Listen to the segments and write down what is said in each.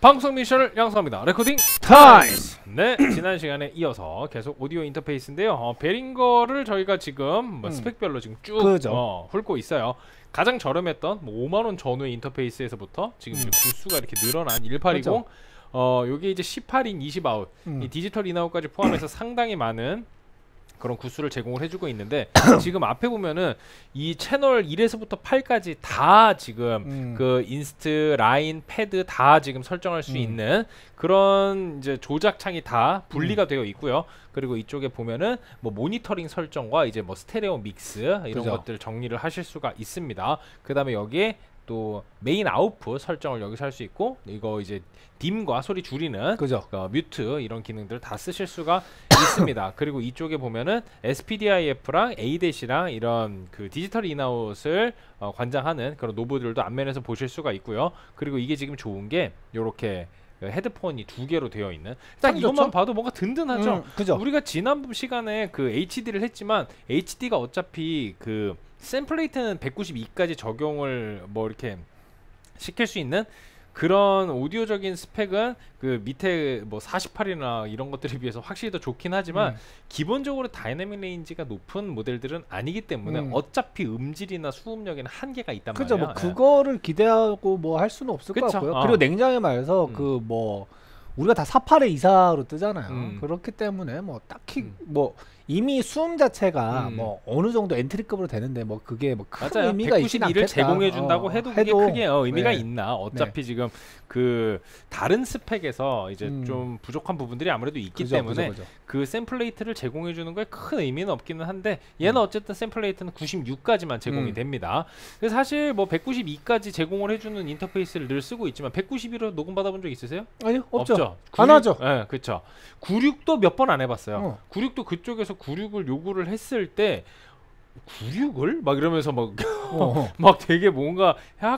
방송 미션을 양성합니다. 레코딩 타임! 네, 지난 시간에 이어서 계속 오디오 인터페이스인데요. 베링거를 저희가 지금 스펙별로 지금 쭉 훑고 있어요. 가장 저렴했던 5만원 전후의 인터페이스에서부터 지금 이제 구수가 이렇게 늘어난 1820 그렇죠. 요게 이제 18인 20아웃 이 디지털 인아웃까지 포함해서 상당히 많은 그런 구수를 제공을 해주고 있는데 지금 앞에 보면은 이 채널 1에서부터 8까지 다 지금 그 인스트, 라인, 패드 다 지금 설정할 수 있는 그런 이제 조작 창이 다 분리가 되어 있고요. 그리고 이쪽에 보면은 뭐 모니터링 설정과 이제 뭐 스테레오 믹스 이런 것들 정리를 하실 수가 있습니다. 그 다음에 여기에 또 메인 아웃풋 설정을 여기서 할 수 있고, 이거 이제 딤과 소리 줄이는 뮤트 이런 기능들 다 쓰실 수가 있습니다. 그리고 이쪽에 보면은 SPDIF랑 A-랑 이런 그 디지털 인아웃을 관장하는 그런 노브들도 앞면에서 보실 수가 있고요. 그리고 이게 지금 좋은 게 요렇게 헤드폰이 2개로 되어 있는, 딱 이것만 봐도 뭔가 든든하죠. 우리가 지난 시간에 그 HD를 했지만 HD가 어차피 그 샘플레이트는 192까지 적용을 뭐 이렇게 시킬 수 있는 그런 오디오적인 스펙은 그 밑에 뭐 48이나 이런 것들에 비해서 확실히 더 좋긴 하지만 기본적으로 다이내믹 레인지가 높은 모델들은 아니기 때문에 어차피 음질이나 수음력에는 한계가 있단 말이에요. 뭐 그거를 기대하고 뭐 할 수는 없을 것 같고요. 그리고 냉정하게 말해서 그 뭐 우리가 다 48의 이사로 뜨잖아요. 그렇기 때문에 뭐 딱히 뭐 이미 수음 자체가 뭐 어느 정도 엔트리급으로 되는데 뭐 그게 뭐 큰 의미가 있진 않겠다. 192를 제공해 준다고 해도 그게 크게 의미가 있나? 어차피 지금 그 다른 스펙에서 이제 좀 부족한 부분들이 아무래도 있기 때문에 그 샘플레이트를 제공해 주는 거에 큰 의미는 없기는 한데, 얘는 어쨌든 샘플레이트는 96까지만 제공이 됩니다. 그래서 사실 뭐 192까지 제공을 해주는 인터페이스를 늘 쓰고 있지만 192로 녹음 받아본 적 있으세요? 아니요, 없죠. 96, 안 하죠. 네, 그렇죠. 96도 몇 번 안 해봤어요. 96도 그쪽에서 96을 요구를 했을 때 96을? 막 이러면서 막 되게 뭔가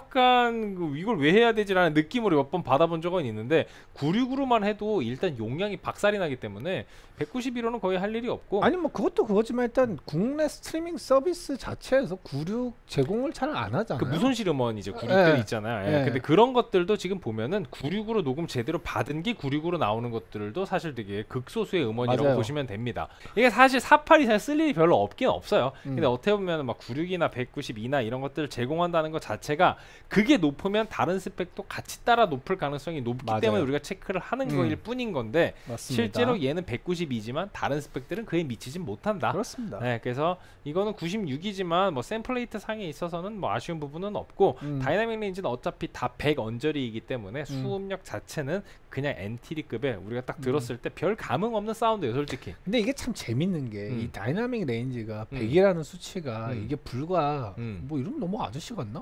약간 이걸 왜 해야 되지라는 느낌으로 몇 번 받아본 적은 있는데, 96으로만 해도 일단 용량이 박살이 나기 때문에 191호는 거의 할 일이 없고. 아니 뭐 그것도 그거지만 일단 국내 스트리밍 서비스 자체에서 96 제공을 잘 안 하잖아요. 그 무손실 음원 이제 96들 있잖아요. 근데 그런 것들도 지금 보면은 96으로 녹음 제대로 받은 게 96으로 나오는 것들도 사실 되게 극소수의 음원이라고 보시면 됩니다. 이게 사실 48 이상 쓸 일이 별로 없긴 없어요. 근데 어떻게 보면 막 96이나 192나 이런 것들을 제공한다는 것 자체가 그게 높으면 다른 스펙도 같이 따라 높을 가능성이 높기 때문에 우리가 체크를 하는 거일 뿐인 건데, 실제로 얘는 192지만 다른 스펙들은 그에 미치진 못한다. 그렇습니다. 네, 그래서 이거는 96이지만 뭐 샘플레이트 상에 있어서는 뭐 아쉬운 부분은 없고, 다이나믹 레인지는 어차피 다 100 언저리이기 때문에 수음력 자체는 그냥 엔티리급에 우리가 딱 들었을 때 별 감흥 없는 사운드예요, 솔직히. 근데 이게 참 재밌는 게 이 다이나믹 레인지가 100이라는 수치가 이게 불과 뭐 이러면 너무 아저씨 같나?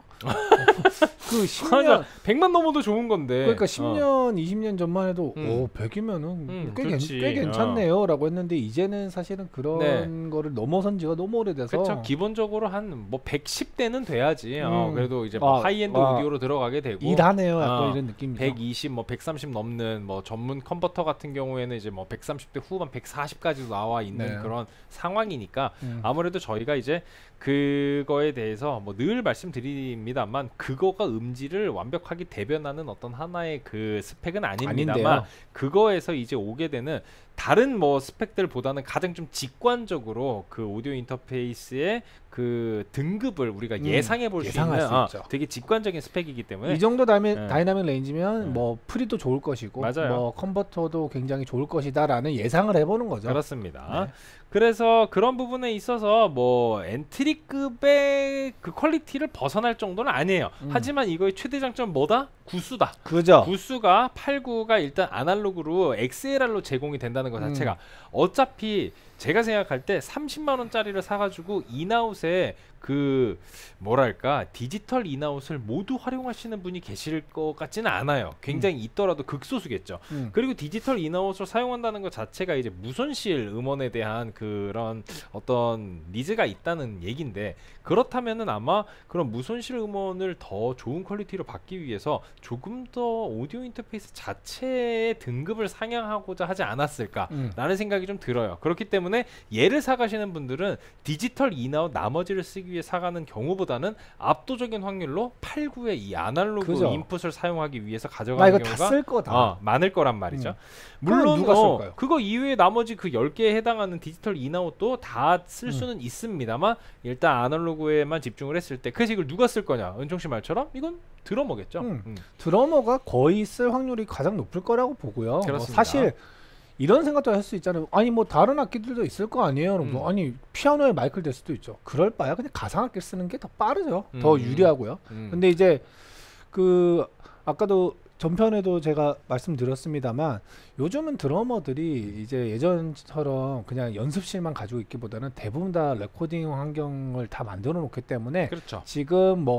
그 10년 100만 넘어도 좋은 건데. 그러니까 10년 20년 전만 해도 100이면은 꽤 괜찮네요 라고 했는데, 이제는 사실은 그런 거를 넘어선 지가 너무 오래돼서. 그렇죠. 기본적으로 한 뭐 110대는 돼야지. 그래도 이제 뭐 하이엔드 오디오로 들어가게 되고 일하네요, 약간 이런 느낌이죠. 120 뭐 130 넘는 뭐 전문 컨버터 같은 경우에는 이제 뭐 130대 후반 140까지도 나와 있는 그런 상황이니까 아무래도 저희가 이제 그거에 대해서 뭐 늘 말씀드립니다만, 그거가 음질을 완벽하게 대변하는 어떤 하나의 그 스펙은 아닙니다만, 그거에서 이제 오게 되는 다른 뭐 스펙들보다는 가장 좀 직관적으로 그 오디오 인터페이스의 그 등급을 우리가 예상해 볼 수 있는 되게 직관적인 스펙이기 때문에, 이 정도 다이나믹 레인지면 뭐 프리도 좋을 것이고 뭐 컨버터도 굉장히 좋을 것이다라는 예상을 해보는 거죠. 그렇습니다. 그래서 그런 부분에 있어서 뭐 엔트리급의 그 퀄리티를 벗어날 정도는 아니에요. 하지만 이거의 최대 장점은 뭐다? 구수다. 구수가 89가 일단 아날로그로 XLR로 제공이 된다는 것 자체가, 어차피 제가 생각할 때 30만원짜리를 사가지고 인아웃에 그 뭐랄까 디지털 인아웃을 모두 활용하시는 분이 계실 것 같지는 않아요. 굉장히 있더라도 극소수겠죠. 그리고 디지털 인아웃을 사용한다는 것 자체가 이제 무손실 음원에 대한 그런 어떤 니즈가 있다는 얘긴데, 그렇다면은 아마 그런 무손실 음원을 더 좋은 퀄리티로 받기 위해서 조금 더 오디오 인터페이스 자체의 등급을 상향하고자 하지 않았을까라는 생각이 좀 들어요. 그렇기 때문에 얘를 사가시는 분들은 디지털 인아웃 나머지를 쓰기 위해 사가는 경우보다는 압도적인 확률로 89의 이 아날로그 그죠. 인풋을 사용하기 위해서 가져가는 경우가 다 쓸 거다. 많을 거란 말이죠. 물론 누가 쓸까요? 그거 이외에 나머지 그 10개에 해당하는 디지털 인아웃도 다 쓸 수는 있습니다만 일단 아날로그에만 집중을 했을 때 그래서 이걸 누가 쓸 거냐? 은총 씨 말처럼 이건 드러머겠죠. 드러머가 거의 쓸 확률이 가장 높을 거라고 보고요. 사실 이런 생각도 할 수 있잖아요. 아니 뭐 다른 악기들도 있을 거 아니에요. 아니 피아노에 마이크를 댈 수도 있죠. 그럴 바야 그냥 가상악기를 쓰는 게 더 빠르죠. 더 유리하고요. 근데 이제 그 아까도 전편에도 제가 말씀드렸습니다만 요즘은 드러머들이 이제 예전처럼 그냥 연습실만 가지고 있기보다는 대부분 다 레코딩 환경을 다 만들어 놓기 때문에 그렇죠. 지금 뭐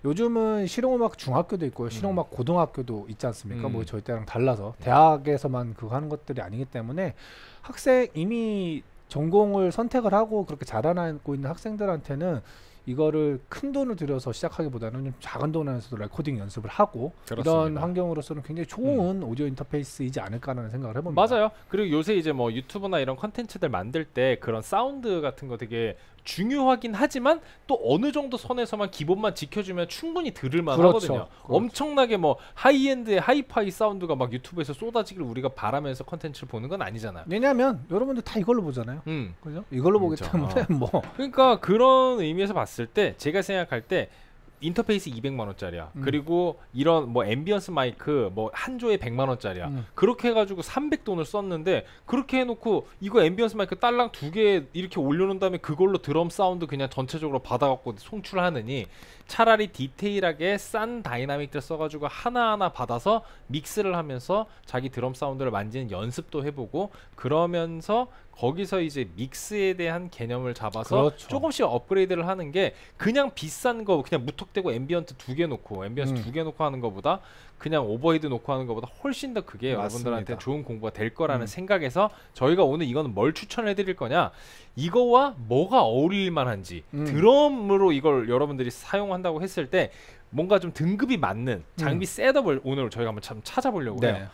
요즘은 실용음악 중학교도 있고요. 실용음악 고등학교도 있지 않습니까? 뭐 저희 때랑 달라서 대학에서만 그거 하는 것들이 아니기 때문에 학생 이미 전공을 선택을 하고 그렇게 자라나고 있는 학생들한테는 이거를 큰 돈을 들여서 시작하기보다는 좀 작은 돈에서도 레코딩 연습을 하고 그렇습니다. 이런 환경으로서는 굉장히 좋은 오디오 인터페이스이지 않을까라는 생각을 해봅니다. 맞아요. 그리고 요새 이제 뭐 유튜브나 이런 컨텐츠들 만들 때 그런 사운드 같은 거 되게 중요하긴 하지만 또 어느 정도 선에서만 기본만 지켜주면 충분히 들을만 하거든요. 엄청나게 뭐 하이엔드의 하이파이 사운드가 막 유튜브에서 쏟아지길 우리가 바라면서 컨텐츠를 보는 건 아니잖아요. 왜냐하면 여러분들 다 이걸로 보잖아요. 그죠? 이걸로 보기 때문에 뭐 그러니까 그런 의미에서 봤을 때 제가 생각할 때 인터페이스 200만 원짜리야. 그리고 이런 뭐 앰비언스 마이크 뭐 한 조에 100만 원짜리야. 그렇게 해가지고 300돈을 썼는데 그렇게 해놓고 이거 앰비언스 마이크 딸랑 2개 이렇게 올려놓은 다음에 그걸로 드럼 사운드 그냥 전체적으로 받아갖고 송출하느니 차라리 디테일하게 싼 다이나믹들 써가지고 하나하나 받아서 믹스를 하면서 자기 드럼 사운드를 만지는 연습도 해보고 그러면서 거기서 이제 믹스에 대한 개념을 잡아서 조금씩 업그레이드를 하는 게 그냥 비싼 거 그냥 무턱대고 앰비언트 2개 놓고 앰비언스 2개 놓고 하는 것보다 그냥 오버헤드 놓고 하는 것보다 훨씬 더 그게 여러분들한테 좋은 공부가 될 거라는 생각에서 저희가 오늘 이거는 뭘 추천해 드릴 거냐 이거와 뭐가 어울릴 만한지 드럼으로 이걸 여러분들이 사용한다고 했을 때 뭔가 좀 등급이 맞는 장비 셋업을 오늘 저희가 한번 참 찾아보려고 해요.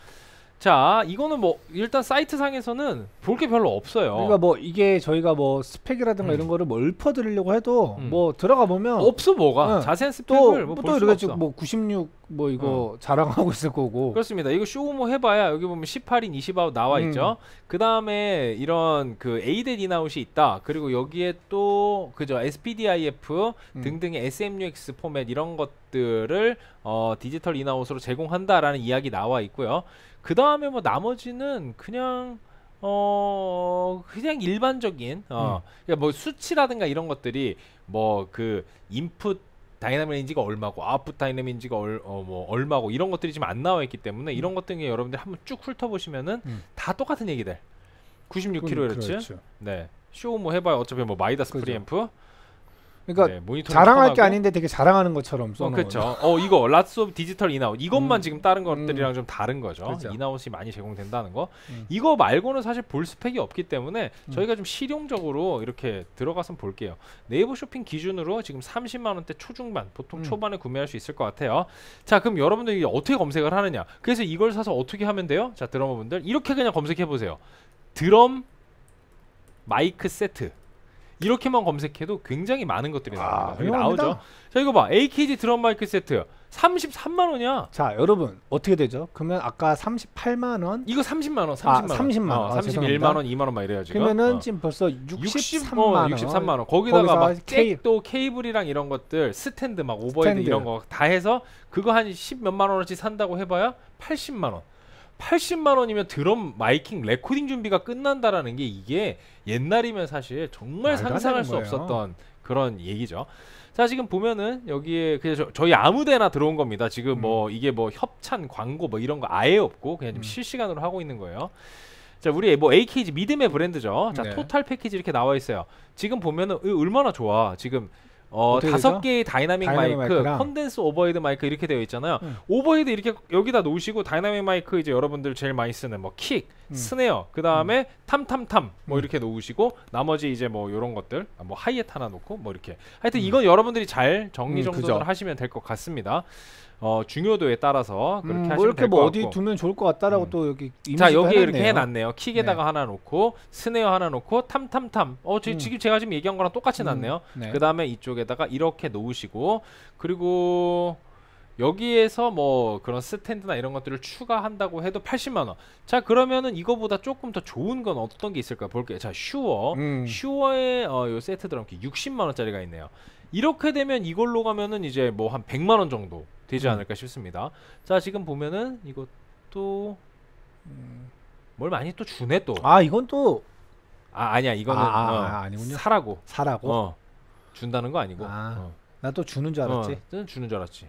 자, 이거는 뭐 일단 사이트 상에서는 볼 게 별로 없어요. 그러니까 뭐 이게 저희가 뭐 스펙이라든가 이런 거를 뭐 읊어드리려고 해도 뭐 들어가 보면 없어 뭐가 자세한 스펙을 뭐 볼 수가 없어. 뭐 96 뭐 이거 자랑하고 있을 거고. 그렇습니다. 이거 쇼모 해봐야 여기 보면 18인 20아웃 나와 있죠. 그 다음에 이런 그 에이드 인아웃이 있다. 그리고 여기에 또 그죠 SPDIF 등등의 SMUX 포맷 이런 것들을 디지털 인아웃으로 제공한다라는 이야기 나와 있고요. 그 다음에 뭐 나머지는 그냥 그냥 일반적인 그러니까 뭐 수치라든가 이런 것들이 뭐 그 인풋 다이나믹 레인지가 얼마고 아웃풋 다이나믹 레인지가 뭐 얼마고 이런 것들이 지금 안 나와 있기 때문에 이런 것들 여러분들 한번 쭉 훑어보시면은 다 똑같은 얘기들 96kHz 네 쇼 뭐 해봐요. 어차피 뭐 마이다스 프리앰프 그러니까 자랑할 게 아닌데 되게 자랑하는 것처럼 써놓은 그렇죠. 이거 라츠 오브 디지털 인아웃 이것만 지금 다른 것들이랑 좀 다른 거죠. 그렇죠. 인아웃이 많이 제공된다는 거. 이거 말고는 사실 볼 스펙이 없기 때문에 저희가 좀 실용적으로 이렇게 들어가서 볼게요. 네이버 쇼핑 기준으로 지금 30만 원대 초중반 보통 초반에 구매할 수 있을 것 같아요. 자 그럼 여러분들이 어떻게 검색을 하느냐. 그래서 이걸 사서 어떻게 하면 돼요? 자 드러머분들 이렇게 그냥 검색해 보세요. 드럼 마이크 세트 이렇게만 검색해도 굉장히 많은 것들이 나옵니다. 여기 나오죠. 자 이거 봐. AKG 드럼 마이크 세트 33만 원이야. 자 여러분 어떻게 되죠? 그러면 아까 38만 원 이거 30만 원 30만 원 31만 원 2만 원 막 이래요 지금. 그러면은 지금 벌써 63만 원 63만 원 거기다가 막 잭도 케이블이랑 이런 것들 스탠드 막 오버헤드 이런 거 다 해서 그거 한 10 몇만 원어치 산다고 해봐야 80만 원 80만 원이면 드럼 마이킹 레코딩 준비가 끝난다라는 게 이게 옛날이면 사실 정말 상상할 수 없었던 그런 얘기죠. 자 지금 보면은 여기에 그냥 저희 아무데나 들어온 겁니다. 지금 뭐 이게 뭐 협찬 광고 뭐 이런 거 아예 없고 그냥 지금 실시간으로 하고 있는 거예요. 자 우리 뭐 AKG 믿음의 브랜드죠. 자 토탈 패키지 이렇게 나와 있어요. 지금 보면은 얼마나 좋아. 지금 5개의 다이나믹 마이크, 컨덴스 오버헤드 마이크 이렇게 되어 있잖아요. 오버헤드 이렇게 여기다 놓으시고 다이나믹 마이크 이제 여러분들 제일 많이 쓰는 뭐 킥, 스네어, 그 다음에 탐탐탐 뭐 이렇게 놓으시고 나머지 이제 뭐 요런 것들 뭐 하이햇 하나 놓고 뭐 이렇게 하여튼 이건 여러분들이 잘 정리정돈을 하시면 될 것 같습니다. 중요도에 따라서 그렇게 하시면 뭐 이렇게 될 것 뭐 같고. 어디 두면 좋을 것 같다라고 또 여기 자 여기 해놨네요. 이렇게 해놨네요. 킥에다가 하나 놓고 스네어 하나 놓고 탐탐탐 지금 제가 지금 얘기한 거랑 똑같이 놨네요. 그 다음에 이쪽에다가 이렇게 놓으시고 그리고 여기에서 뭐 그런 스탠드나 이런 것들을 추가한다고 해도 80만원. 자 그러면은 이거보다 조금 더 좋은 건 어떤 게 있을까 볼게요. 자 슈어의 요 세트 드럼키 60만원짜리가 있네요. 이렇게 되면 이걸로 가면은 이제 뭐 한 100만원 정도 되지 않을까 싶습니다. 자 지금 보면은 이것도 뭘 많이 또 주네 또. 이건 또 아니야 이거는 아니군요. 사라고 준다는 거 아니고. 나 또 주는 줄 알았지. 주는 줄 알았지.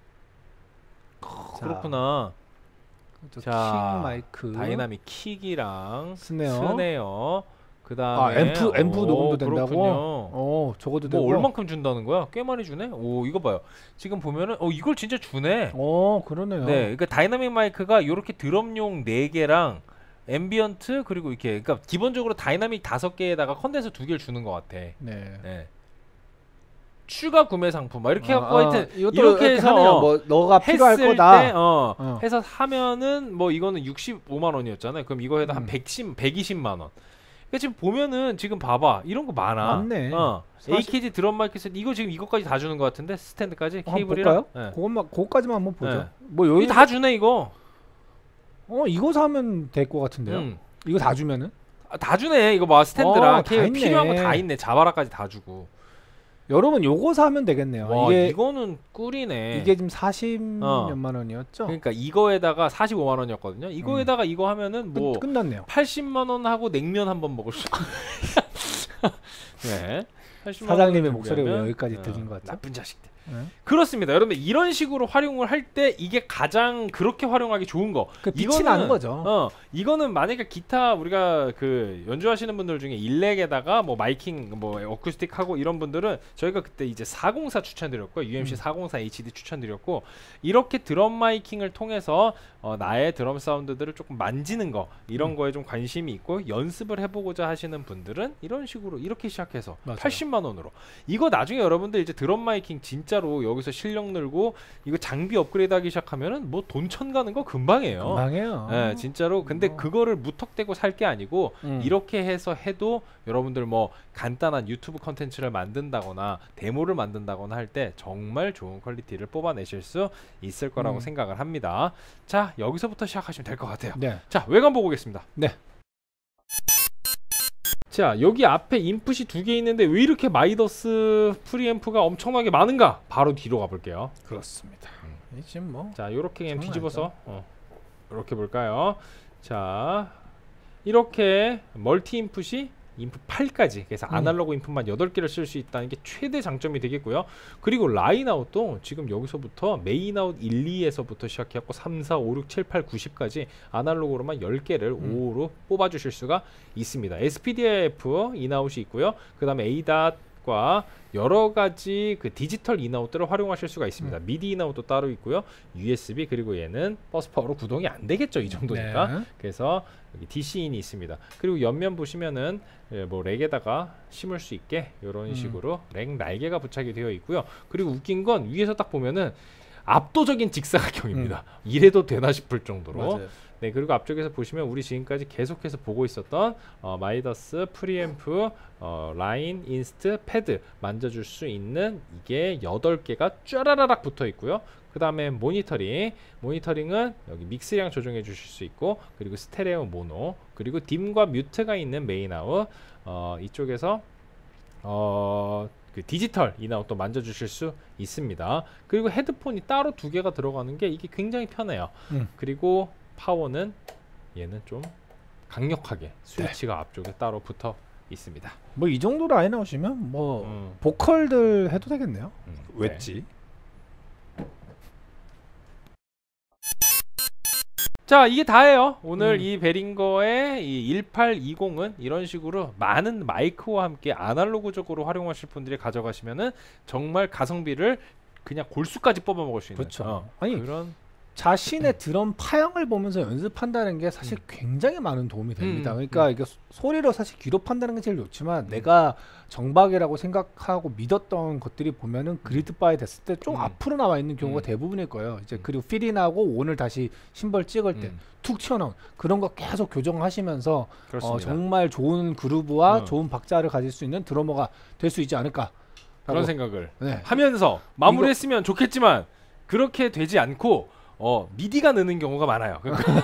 그렇구나. 자, 킥 마이크, 다이나믹 킥이랑 스네어. 그 다음에 앰프 녹음도 된다고? 그렇군요. 저것도 뭐 되고. 얼만큼 준다는 거야? 꽤 많이 주네. 오 이거 봐요. 지금 보면은 이걸 진짜 주네. 그러네요. 네, 그러니까 다이나믹 마이크가 이렇게 드럼용 4개랑 앰비언트 그리고 이렇게 그러니까 기본적으로 다이나믹 5개에다가 컨덴서 2개를 주는 것 같아. 네. 추가 구매 상품 막 이렇게 해갖고 하여튼 이렇게 해서 뭐 너가 필요할 했을 거다 때 해서 하면은 뭐 이거는 65만원이었잖아요. 그럼 이거 해도 한 120만원. 그러니까 지금 보면은 지금 봐봐 이런 거 많아. 맞네. AKG 드럼 마이크 세트 이거 지금 이거까지 다 주는 것 같은데 스탠드까지 케이블이랑. 그것까지만 한번 보죠. 뭐 여기 다 주네 이거. 이거 사면 될 것 같은데요. 이거 다 주면은? 다 주네. 이거 봐 스탠드랑 케이블 필요한 거 다 있네. 자바라까지 다 주고. 여러분 요거 사면 되겠네요. 와, 이거는 꿀이네. 이게 지금 40몇만 원이었죠? 그러니까 이거에다가 45만 원이었거든요. 이거에다가 이거 하면은 뭐 끝났네요. 80만 원 하고 냉면 한번 먹을 수. 네. 사장님의 목소리가 여기까지 들린 것 같아요. 나쁜 자식들. 그렇습니다. 여러분 이런 식으로 활용을 할 때 이게 가장 그렇게 활용하기 좋은 거. 빛이 나는 거죠. 이거는 만약에 기타 우리가 그 연주하시는 분들 중에 일렉에다가 뭐 마이킹 뭐 어쿠스틱 하고 이런 분들은 저희가 그때 이제 404 추천드렸고 UMC 404 HD 추천드렸고 이렇게 드럼 마이킹을 통해서 나의 드럼 사운드들을 조금 만지는 거 이런 거에 좀 관심이 있고 연습을 해보고자 하시는 분들은 이런 식으로 이렇게 시작해서 맞아요. 80만 원으로 이거 나중에 여러분들 이제 드럼 마이킹 진짜로 여기서 실력 늘고 이거 장비 업그레이드하기 시작하면은 뭐 돈 천 가는 거 금방이에요. 금방이에요. 네, 진짜로. 근데 그거를 무턱대고 살 게 아니고 이렇게 해서 해도 여러분들 뭐 간단한 유튜브 컨텐츠를 만든다거나 데모를 만든다거나 할 때 정말 좋은 퀄리티를 뽑아내실 수 있을 거라고 생각을 합니다. 자, 여기서부터 시작하시면 될 것 같아요. 네. 자, 외관 보고 오겠습니다. 네. 자 여기 앞에 인풋이 2개 있는데 왜 이렇게 마이더스 프리앰프가 엄청나게 많은가? 바로 뒤로 가볼게요. 그렇습니다. 지금 뭐 자 요렇게 그냥 뒤집어서 이렇게 볼까요? 자 이렇게 멀티 인풋이 인풋 8까지 그래서 아날로그 인풋만 8개를 쓸 수 있다는 게 최대 장점이 되겠고요. 그리고 라인 아웃도 지금 여기서부터 메인 아웃 1, 2에서부터 시작해갖고 3, 4, 5, 6, 7, 8, 90까지 아날로그로만 10개를 5로 뽑아주실 수가 있습니다. SPDIF 인아웃이 있고요. 그 다음에 ADAT과 여러가지 그 디지털 인아웃들을 활용하실 수가 있습니다. 미디 인아웃도 따로 있고요. USB 그리고 얘는 버스파워로 구동이 안 되겠죠. 이 정도니까. 그래서 여기 DC인이 있습니다. 그리고 옆면 보시면은 뭐 렉에다가 심을 수 있게 이런 식으로 렉 날개가 부착이 되어 있고요. 그리고 웃긴 건 위에서 딱 보면은 압도적인 직사각형입니다. 이래도 되나 싶을 정도로. 맞아요. 네, 그리고 앞쪽에서 보시면 우리 지금까지 계속해서 보고 있었던 마이더스 프리앰프 라인 인스트 패드 만져줄 수 있는 이게 8개가 쫘라라락 붙어 있고요. 그 다음에 모니터링은 여기 믹스량 조정해 주실 수 있고 그리고 스테레오 모노 그리고 딤과 뮤트가 있는 메인 아웃 이쪽에서 그 디지털 인아웃도 만져주실 수 있습니다. 그리고 헤드폰이 따로 2개가 들어가는 게 이게 굉장히 편해요. 그리고 파워는 얘는 좀 강력하게 스위치가 앞쪽에 따로 붙어 있습니다. 뭐 이 정도 라인 나오시면 뭐 보컬들 해도 되겠네요. 웨지. 자 이게 다예요. 오늘 이 베링거의 이 1820은 이런 식으로 많은 마이크와 함께 아날로그적으로 활용하실 분들이 가져가시면은 정말 가성비를 그냥 골수까지 뽑아 먹을 수 있는 그렇죠. 아니 그런 자신의 드럼 파형을 보면서 연습한다는 게 사실 굉장히 많은 도움이 됩니다. 그러니까 이게 소리로 사실 귀로 판다는 게 제일 좋지만 내가 정박이라고 생각하고 믿었던 것들이 보면은 그리드 바에 됐을 때 좀 앞으로 나와 있는 경우가 대부분일 거예요. 이제 그리고 필이 나고 오늘 다시 심벌 찍을 때 툭 튀어나온 그런 거 계속 교정하시면서 정말 좋은 그루브와 좋은 박자를 가질 수 있는 드러머가 될 수 있지 않을까 그런 생각을 하면서 마무리했으면 좋겠지만 그렇게 되지 않고 미디가 느는 경우가 많아요.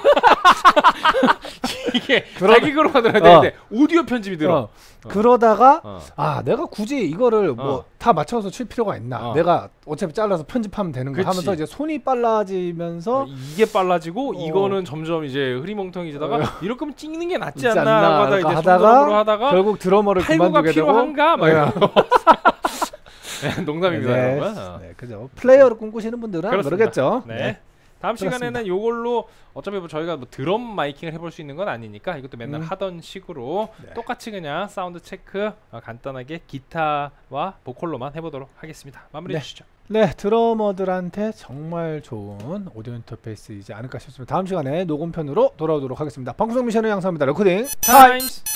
이게 자기 그룹 만들어야 되는데 오디오 편집이 들어. 그러다가 내가 굳이 이거를 뭐 다 맞춰서 칠 필요가 있나? 내가 어차피 잘라서 편집하면 되는 거 하면서 이제 손이 빨라지면서 이게 빨라지고 이거는 점점 이제 흐리멍텅해지다가 이럴 거면 찍는 게 낫지 않나 하다가 결국 드러머를 그만두게 되고 필요한가? 농담입니다. 네, 그죠. 플레이어를 꿈꾸시는 분들은 그러겠죠. 네. 다음 시간에는 요걸로 어차피 뭐 저희가 뭐 드럼 마이킹을 해볼 수 있는 건 아니니까 이것도 맨날 하던 식으로 똑같이 그냥 사운드 체크 간단하게 기타와 보컬로만 해보도록 하겠습니다. 마무리해 주시죠. 네, 드러머들한테 정말 좋은 오디오 인터페이스이지 않을까 싶습니다. 다음 시간에 녹음편으로 돌아오도록 하겠습니다. 방송 미션을 양성합니다. 레코딩 타임스.